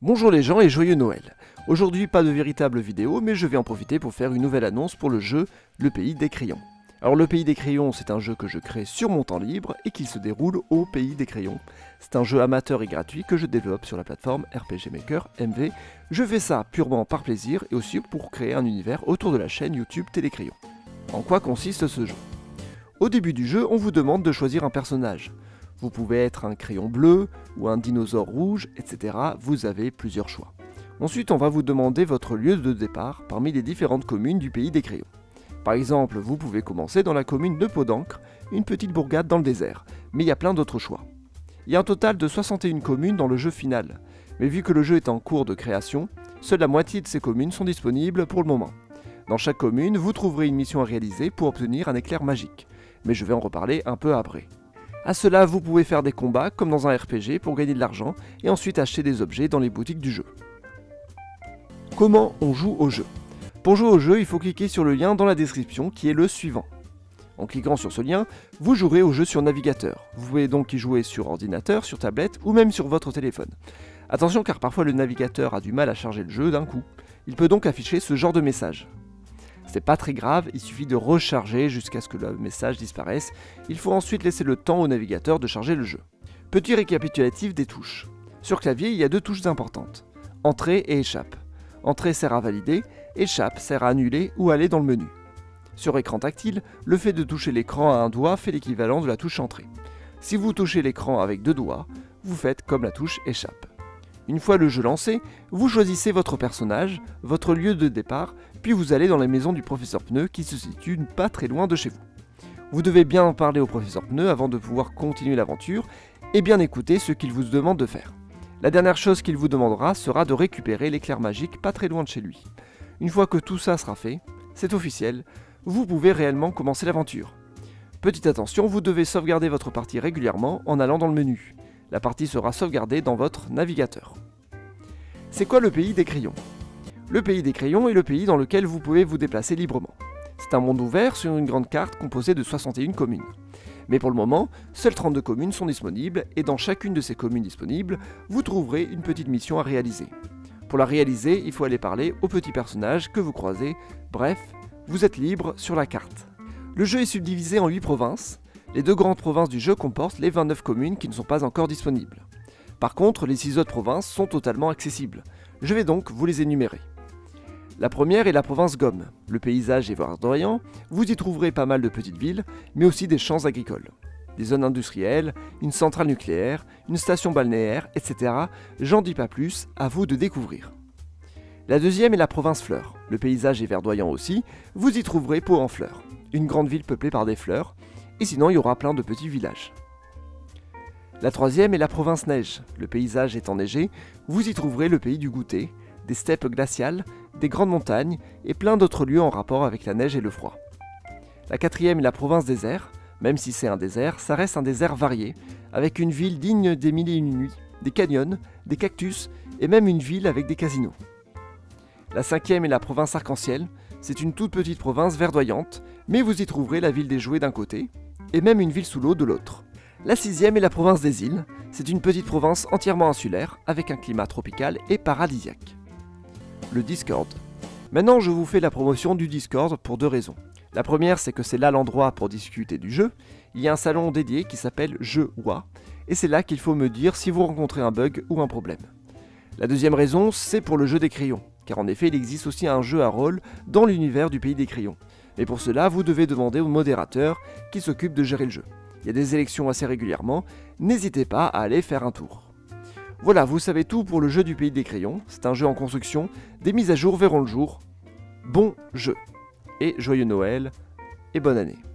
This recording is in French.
Bonjour les gens et joyeux Noël. Aujourd'hui pas de véritable vidéo mais je vais en profiter pour faire une nouvelle annonce pour le jeu Le Pays des Crayons. Alors Le Pays des Crayons c'est un jeu que je crée sur mon temps libre et qui se déroule au Pays des Crayons. C'est un jeu amateur et gratuit que je développe sur la plateforme RPG Maker MV. Je fais ça purement par plaisir et aussi pour créer un univers autour de la chaîne YouTube Télécrayon. En quoi consiste ce jeu? Au début du jeu on vous demande de choisir un personnage. Vous pouvez être un crayon bleu ou un dinosaure rouge, etc. Vous avez plusieurs choix. Ensuite, on va vous demander votre lieu de départ parmi les différentes communes du Pays des Crayons. Par exemple, vous pouvez commencer dans la commune de Pot-d'Ancre, une petite bourgade dans le désert, mais il y a plein d'autres choix. Il y a un total de 61 communes dans le jeu final, mais vu que le jeu est en cours de création, seule la moitié de ces communes sont disponibles pour le moment. Dans chaque commune, vous trouverez une mission à réaliser pour obtenir un éclair magique, mais je vais en reparler un peu après. A cela, vous pouvez faire des combats comme dans un RPG pour gagner de l'argent et ensuite acheter des objets dans les boutiques du jeu. Comment on joue au jeu? Pour jouer au jeu, il faut cliquer sur le lien dans la description qui est le suivant. En cliquant sur ce lien, vous jouerez au jeu sur navigateur. Vous pouvez donc y jouer sur ordinateur, sur tablette ou même sur votre téléphone. Attention car parfois le navigateur a du mal à charger le jeu d'un coup. Il peut donc afficher ce genre de message. C'est pas très grave, il suffit de recharger jusqu'à ce que le message disparaisse. Il faut ensuite laisser le temps au navigateur de charger le jeu. Petit récapitulatif des touches. Sur clavier, il y a deux touches importantes. Entrée et échappe. Entrée sert à valider, échappe sert à annuler ou aller dans le menu. Sur écran tactile, le fait de toucher l'écran à un doigt fait l'équivalent de la touche entrée. Si vous touchez l'écran avec deux doigts, vous faites comme la touche échappe. Une fois le jeu lancé, vous choisissez votre personnage, votre lieu de départ, puis vous allez dans la maison du professeur Pneu qui se situe pas très loin de chez vous. Vous devez bien en parler au professeur Pneu avant de pouvoir continuer l'aventure et bien écouter ce qu'il vous demande de faire. La dernière chose qu'il vous demandera sera de récupérer l'éclair magique pas très loin de chez lui. Une fois que tout ça sera fait, c'est officiel, vous pouvez réellement commencer l'aventure. Petite attention, vous devez sauvegarder votre partie régulièrement en allant dans le menu. La partie sera sauvegardée dans votre navigateur. C'est quoi le Pays des Crayons? Le Pays des Crayons est le pays dans lequel vous pouvez vous déplacer librement. C'est un monde ouvert sur une grande carte composée de 61 communes. Mais pour le moment, seules 32 communes sont disponibles et dans chacune de ces communes disponibles, vous trouverez une petite mission à réaliser. Pour la réaliser, il faut aller parler aux petits personnages que vous croisez. Bref, vous êtes libre sur la carte. Le jeu est subdivisé en 8 provinces. Les deux grandes provinces du jeu comportent les 29 communes qui ne sont pas encore disponibles. Par contre, les 6 autres provinces sont totalement accessibles. Je vais donc vous les énumérer. La première est la province Gomme. Le paysage est verdoyant, vous y trouverez pas mal de petites villes, mais aussi des champs agricoles, des zones industrielles, une centrale nucléaire, une station balnéaire, etc. J'en dis pas plus, à vous de découvrir. La deuxième est la province Fleurs. Le paysage est verdoyant aussi, vous y trouverez Pau-en-Fleurs, une grande ville peuplée par des fleurs, et sinon il y aura plein de petits villages. La troisième est la province Neige. Le paysage est enneigé, vous y trouverez le pays du goûter, des steppes glaciales, des grandes montagnes et plein d'autres lieux en rapport avec la neige et le froid. La quatrième est la province Désert. Même si c'est un désert, ça reste un désert varié, avec une ville digne des Mille et une nuits, des canyons, des cactus et même une ville avec des casinos. La cinquième est la province Arc-en-Ciel. C'est une toute petite province verdoyante, mais vous y trouverez la ville des jouets d'un côté, et même une ville sous l'eau de l'autre. La sixième est la province des îles. C'est une petite province entièrement insulaire, avec un climat tropical et paradisiaque. Le Discord. Maintenant, je vous fais la promotion du Discord pour deux raisons. La première, c'est que c'est là l'endroit pour discuter du jeu. Il y a un salon dédié qui s'appelle Jeux Wa, et c'est là qu'il faut me dire si vous rencontrez un bug ou un problème. La deuxième raison, c'est pour le jeu des crayons, car en effet, il existe aussi un jeu à rôle dans l'univers du Pays des Crayons. Mais pour cela, vous devez demander au modérateur qui s'occupe de gérer le jeu. Il y a des élections assez régulièrement, n'hésitez pas à aller faire un tour. Voilà, vous savez tout pour le jeu du Pays des Crayons, c'est un jeu en construction, des mises à jour verront le jour. Bon jeu, et joyeux Noël, et bonne année.